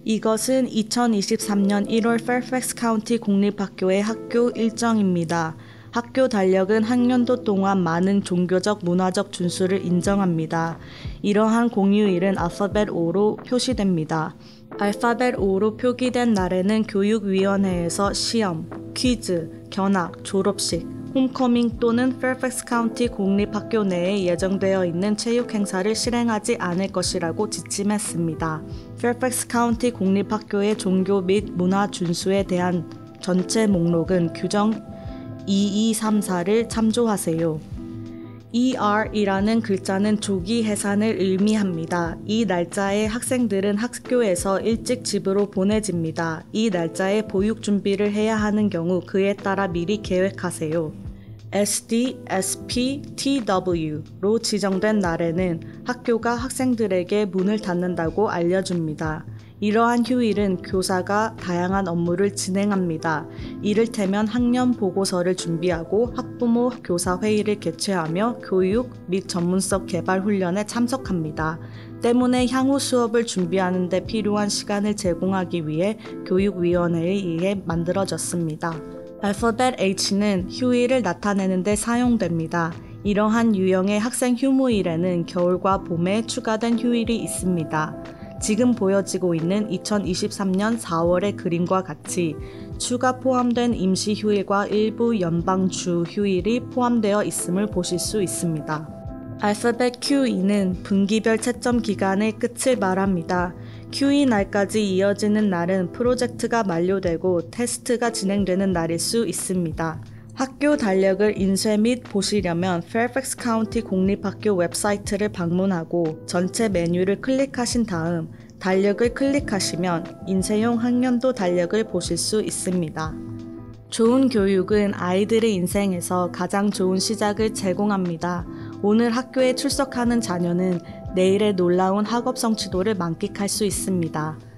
이것은 2023년 1월 페어팩스 카운티 공립학교의 학교 일정입니다. 학교 달력은 학년도 동안 많은 종교적 문화적 준수를 인정합니다. 이러한 공휴일은 알파벳 O로 표시됩니다. 알파벳 O로 표기된 날에는 교육위원회에서 시험, 퀴즈, 견학, 졸업식, 홈커밍 또는 페어팩스 카운티 공립학교 내에 예정되어 있는 체육 행사를 실행하지 않을 것이라고 지침했습니다. 페어팩스 카운티 공립학교의 종교 및 문화 준수에 대한 전체 목록은 규정 2234를 참조하세요. ER이라는 글자는 조기 해산을 의미합니다. 이 날짜에 학생들은 학교에서 일찍 집으로 보내집니다. 이 날짜에 보육 준비를 해야 하는 경우 그에 따라 미리 계획하세요. SD, SP, TW로 지정된 날에는 학교가 학생들에게 문을 닫는다고 알려줍니다. 이러한 휴일은 교사가 다양한 업무를 진행합니다. 이를테면 학년 보고서를 준비하고 학부모 교사 회의를 개최하며 교육 및 전문성 개발 훈련에 참석합니다. 때문에 향후 수업을 준비하는 데 필요한 시간을 제공하기 위해 교육위원회에 의해 만들어졌습니다. 알파벳 H는 휴일을 나타내는 데 사용됩니다. 이러한 유형의 학생 휴무일에는 겨울과 봄에 추가된 휴일이 있습니다. 지금 보여지고 있는 2023년 4월의 그림과 같이 추가 포함된 임시 휴일과 일부 연방주 휴일이 포함되어 있음을 보실 수 있습니다. 알파벳 QE는 분기별 채점 기간의 끝을 말합니다. QE 날까지 이어지는 날은 프로젝트가 만료되고 테스트가 진행되는 날일 수 있습니다. 학교 달력을 인쇄 및 보시려면 페어팩스 카운티 공립학교 웹사이트를 방문하고 전체 메뉴를 클릭하신 다음 달력을 클릭하시면 인쇄용 학년도 달력을 보실 수 있습니다. 좋은 교육은 아이들의 인생에서 가장 좋은 시작을 제공합니다. 오늘 학교에 출석하는 자녀는 내일의 놀라운 학업 성취도를 만끽할 수 있습니다.